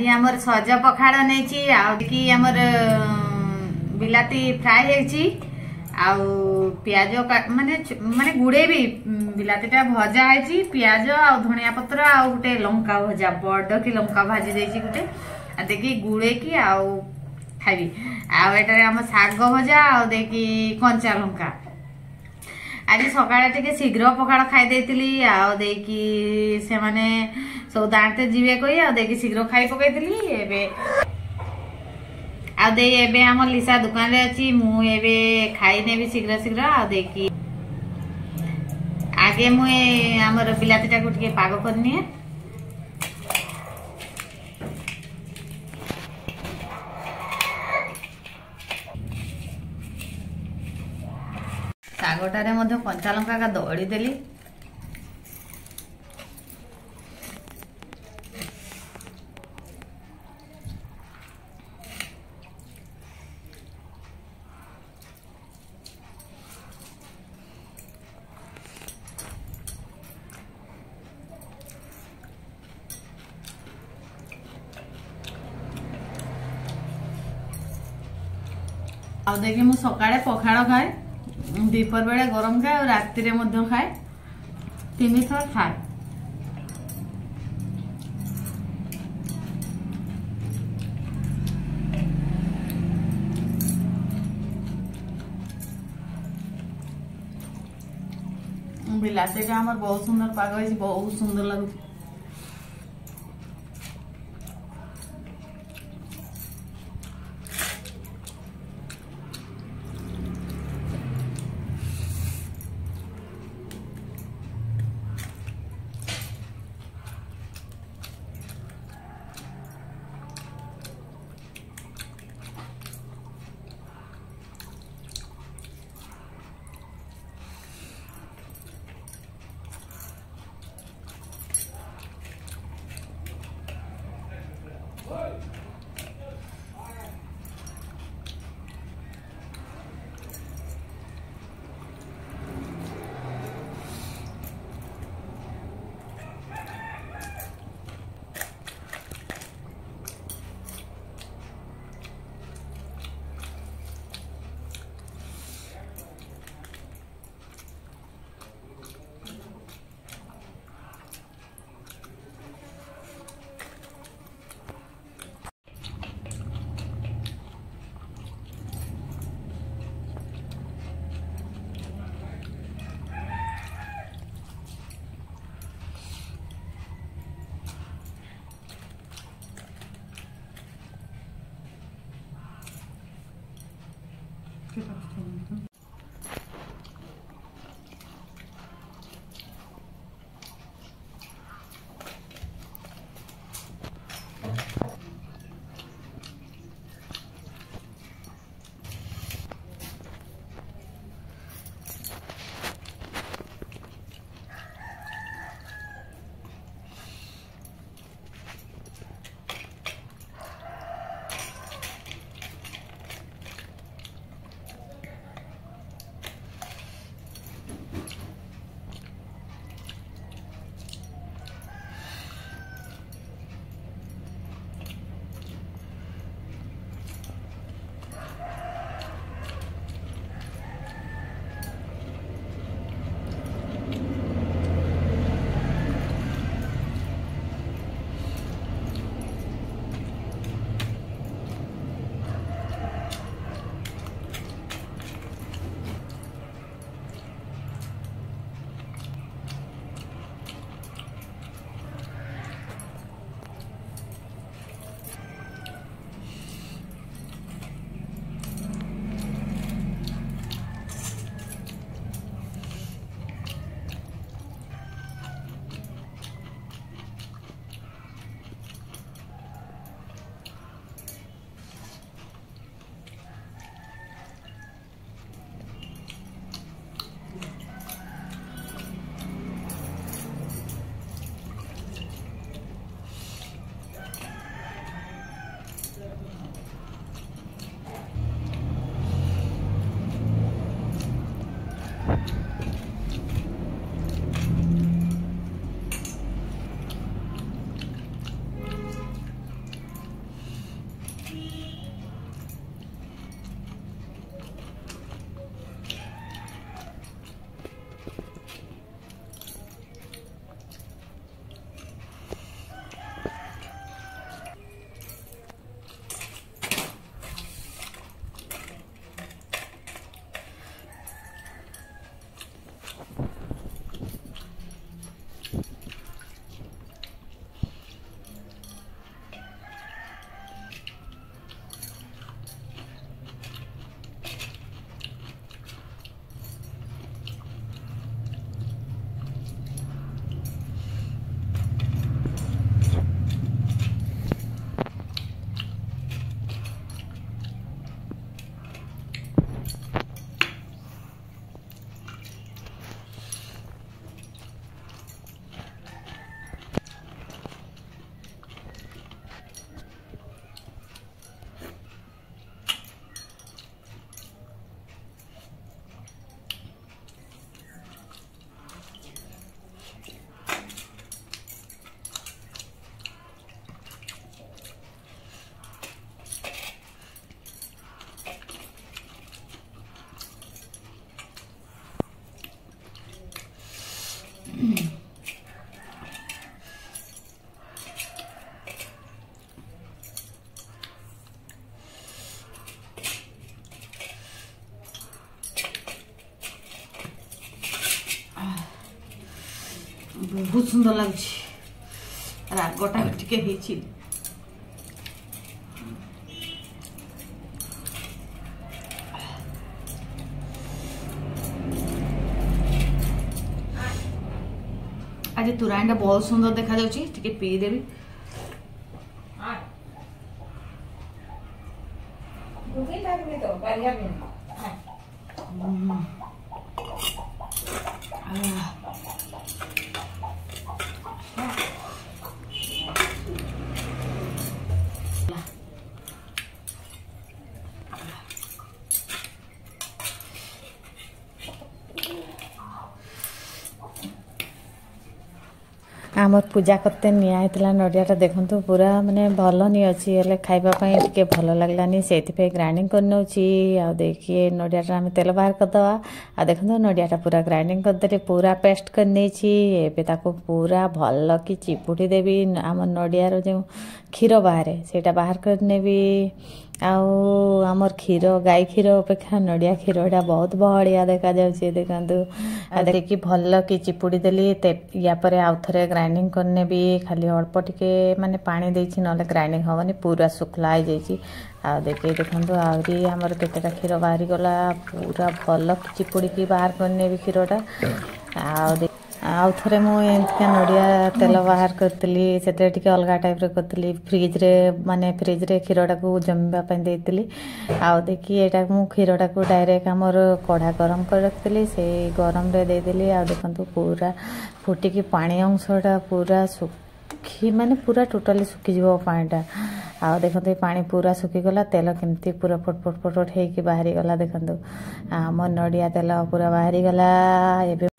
आमर सज पखाड़ नहीं आमर बिलाती फ्राए प्याज माने माने गुड़े भी बिलातीटा भजा है प्याज आ धनिया पत्र आ गोटे लंका भजा बड़ की लंका भाजी देछि गोटे देखी गुड़े की खाइबी आम शाग भजा आकि कंचा लंका आज सकाळे टिके शीघ्र पखाड़ खाई देइतिली से माने सब दांते जीवे कही आकि शीघ्र खाई पकईली एबे आम लिसा दुकान रे अच्छी मु एबे खाई नेबी शीघ्र शीघ्र आकि आगे मुए आमर बिलातीटा को टिके पाग करनी शागटारे मध्य कंचा लंका का दड़ी देली आ देखिए मु सकाळे पखाड़ खाए दीपर बेले गरम खाए और राति रे मध्य खाए 3 थर खाए बिलाती का हमर बहुत सुंदर पाग है बहुत सुंदर लगुच बहुत सुंदर लगे रागटा टिके ହେଇଛି आज तुराणीटा बहुत सुंदर देखा जाउची टिके पी देबी आमर पूजा करते निया नड़ियाटा देखु पूरा माने भल नहीं अच्छी हेल्ले खाइबापी टे भल लगलानी से ग्राइंडिंग कर नौची आ देखिए नड़ियाटा आम तेल बाहर करदे आ देखो नड़ियाटा पूरा ग्राइंडिंग करदे पूरा पेस्ट कर नहीं पूरा भल कि चिपुड़ी देवी आम नड़ियार जो क्षीर बाहर से बाहर करने आमर क्षीर गाई क्षीर अपेक्षा नड़िया क्षीरटा बहुत बहड़िया देखा जाऊँगी देखु देखिए भल कि चिपुड़ी देली या आउ थे ग्राइंडिंग करने भी खाली अल्प टिके माने पानी देछि नले ग्राइंडिंग हवनी पूरा सुखला हो जाइए आ देखिए देखो आहरी आमर केतेटा क्षीर बाहरी गला पूरा भल चिपुड़ी की बाहर करने भी क्षीरटा आउ थे मुझे नड़िया तेल बाहर करी से अलग टाइप करी फ्रिज्रे माने फ्रिज्रे क्षीरटा को जमीवाई देती आउ देखिए यहाँ मुझे क्षीरटा को डायरेक्ट आमर कढ़ा गरम कर रखी से गरम देदेली आ देखो पूरा फुटिकी पानी अंशटा पूरा सुखी माने पूरा टोटाली सुखीज पानीटा आ देखते पानी पूरा सुखीगला तेल केमती पूरा फटफट फटफट होगी बाहरी गला देखो आम नड़िया तेल पूरा बाहरी गला।